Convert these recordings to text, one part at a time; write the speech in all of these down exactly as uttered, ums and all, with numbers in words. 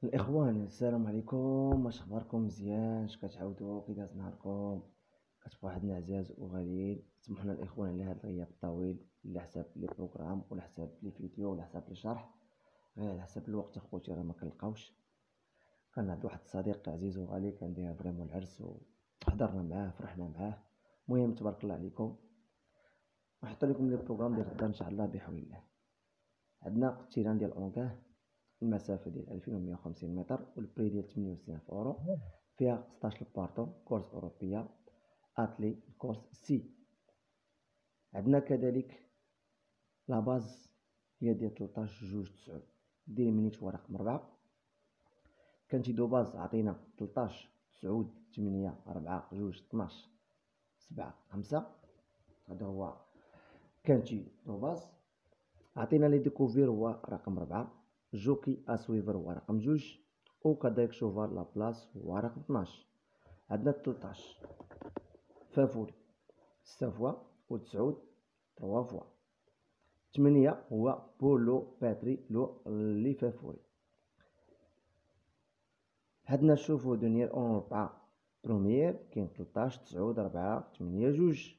الاخوان السلام عليكم، واش اخباركم؟ مزيان؟ اش كتعاودوا؟ كي داز نهاركم؟ كتبقوا حدنا عزاز وغاليين. سمحوا لنا الاخوان على هذا الغياب الطويل، على حساب لي بروغرام وعلى حساب لي فيديو وعلى حساب لي شرح. غير على حساب الوقت اخوتي راه ما كنلقاوش. كان عند واحد الصديق عزيز وغالي كان داير فريمون العرس وحضرنا معاه فرحنا معاه. المهم تبارك الله عليكم. نحط لكم لي بروغرام ديال غدا ان شاء الله بحول الله. عندنا التيران ديال اونكاه، المسافه ديال ألفين ومية وخمسين متر والبري ديال ثمانية وستين ألف اورو. فيها ستطاش البارطو كورس اوروبيه اتلي كورس سي. عندنا كذلك لا باز هي ديال ثلاثطاش جوج تسعود، ديري مينيت هو رقم ربعة. كانتي دو باز عطينا ثلاثطاش تسعود ثمانية أربعة جوج اثناش سبعة خمسة. هذا هو كانتي دو باز. عطينا لي ديكوفير هو رقم ربعة، جوكي اسويفر هو رقم جوج، وكذلك شوفال لابلاس هو رقم اثناش. عندنا ثلاثطاش فافوري ستة فوا وتسعود ثلاثة فوا. ثمانية هو بولو باتري لو لي فافوري. عندنا شوفو دونيير اون ربعة بروميير كاين ثلاثطاش تسعود ربعة ثمانية جوج.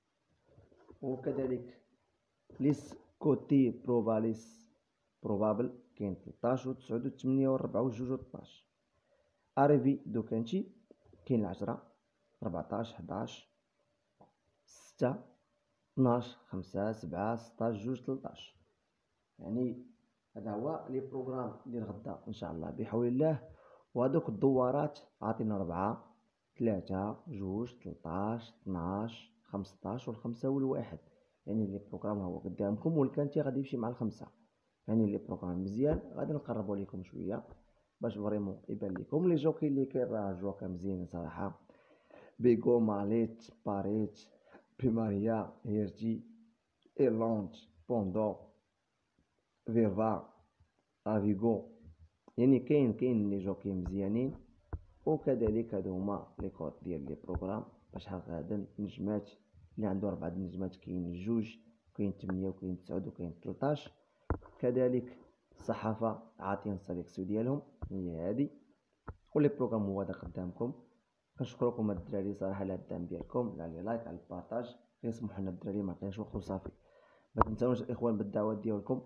وكذلك ليس كوتي بروفاليس بروبابل كاين ثلاثطاش وتسعود وثمانية وربعة وجوج وثناش. اريفي دو كانتي كاين العشرة ربعطاش حداش ستة اثناش خمسة سبعة ستطاش جوج ثلاثطاش. يعني هذا هو لي بروغرام ديال غدا ان شاء الله بحول الله. وهذوك الدوارات عاطينا ربعة ثلاثة جوج ثلاثطاش اثناش خمسطاش والخمسة والواحد. يعني لي بروغرام هو قدامكم، والكانتي غادي يمشي مع الخمسة. يعني لي بروغرام مزيان. غادي نقربوا لكم شويه باش فريمون يبان لكم لي جوكي اللي كاين. راه جوكا مزيان صراحه. بيغو ماليت باريت بيماريا هيرتي ايرلاند بوندو فيفا افيغو. يعني كاين كاين لي جوكي مزيانين. وكذلك هادو هما لي كود ديال لي بروغرام باش ها غادا نجمات اللي عنده ربعة النجمات كاين جوج كاين ثمانية وكاين تسعود وكاين ثلاثطاش. كذلك الصحافه عاطين السيليكسيون ديالهم هي هادي. ولي بروغرام هو هذا قدامكم. كنشكركم الدراري صراحه على الدعم ديالكم، على لي لايك على البارطاج. غير سمحوا لنا الدراري ما كاينش وقت وصافي. ما تنساوش الاخوان بالدعوات ديالكم،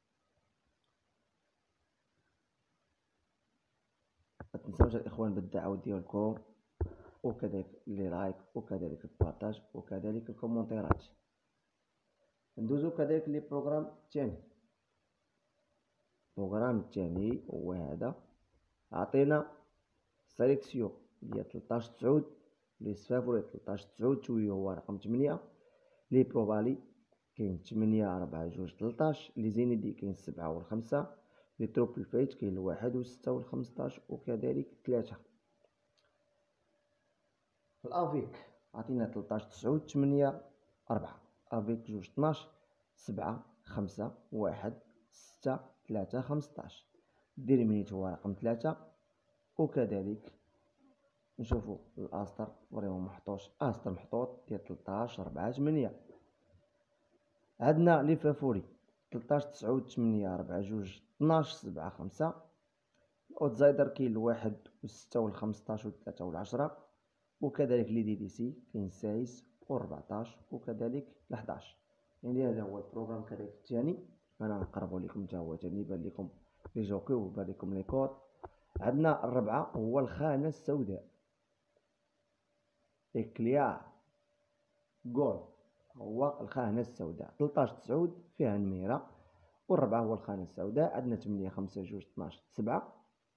ما تنساوش الاخوان بالدعوات ديالكم وكذلك لي لايك وكذلك البارطاج وكذلك الكومونتيرات. ندوزو كذلك لي بروغرام الثاني. البروغرام الثاني هو هذا. عطينا سيليكسيون ديال ثلاثطاش تسعود لي سفافوري ثلاثطاش تسعود شويه هو رقم ثمانية. لي بروبالي كاين ثمانية أربعة جوج ثلاثطاش. لي زينيدي كاين سبعة والخمسة. لي تروبل فايت كاين الواحد وستة والخمسطاش وكذلك ثلاثة. في الافيك عطينا ثلاثطاش تسعود ثمانية أربعة. افيك جوج اثناش سبعة خمسة واحد ستة ثلاثة خمسطاش. دير مينيت هو رقم ثلاثة. وكذلك نشوفوا الاستر فريمون محطوش استر محطوط ديال ثلاثطاش أربعة ثمانية. عندنا لي فافوري ثلاثطاش تسعود ثمانية أربعة جوج اثناش سبعة خمسة. الاوتزايدر كاين الواحد والستة والخمسطاش والثلاثة والعشرة. وكذلك لي دي دي سي كاين سايس وربعطاش وكذلك لحداش. يعني هذا هو البروغرام كذلك الثاني. انا نقربوا لكم حتى هو ثاني يبان لكم لي جوكي ويبان لكم لي كود. عندنا الربعة هو الخانة السوداء إكليار جول هو الخانة السوداء. ثلاثطاش تسعود فيها الميرة والربعة هو الخانة السوداء. عندنا ثمانية خمسة جوج اثناش سبعة.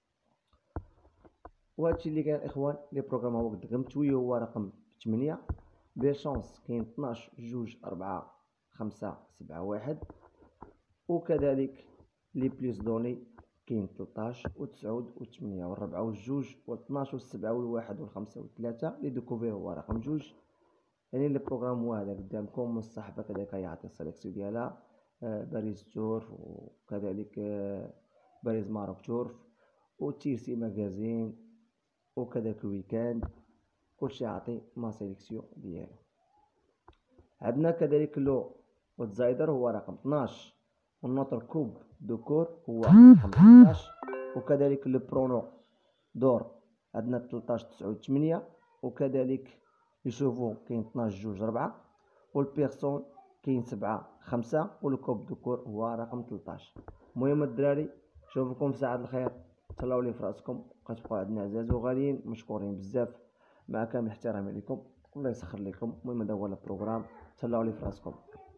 وهادشي اللي كاين الاخوان. لي بروغرام هو قدامكم. توي هو رقم ثمانية. بيرشونس كاين اثناش جوج أربعة خمسة سبعة واحد. وكذلك لي بليس دوني كاين ثلاثطاش وتسعود وثمانية والربعة والجوج واثناش والسبعة والواحد والخمسة والثلاثة. لي ديكوفير هو رقم جوج. يعني لي بروغرام هو هذا قدامكم. الصحافه كذلك يعطي السيليكسيون ديالها. آه باريس تورف وكذلك آه باريس ماروك تورف وتيرسي ماغازين وكذلك الويكاند. كلشي يعطي ما سيليكسيون ديالو. عندنا كذلك لو اوتزايدر هو رقم اثناش. والنوتر كوب دو كور هو رقم ثمنطاش. وكذلك لو برونو دور عندنا تلطاش تسعود تمنية، وكذلك يشوفوا كاين اثناش جوج ربعة، والبيرسون كاين سبعة خمسة، والكوب دو كور هو رقم تلطاش. المهم الدراري نشوفكم في ساعة الخير، تهلاو لي فراسكم، كتبقاو عندنا عزاز وغاليين، مشكورين بزاف، مع كامل احترامي لكم، الله يسخر لكم. المهم هذا هو البروغرام، تهلاو لي فراسكم.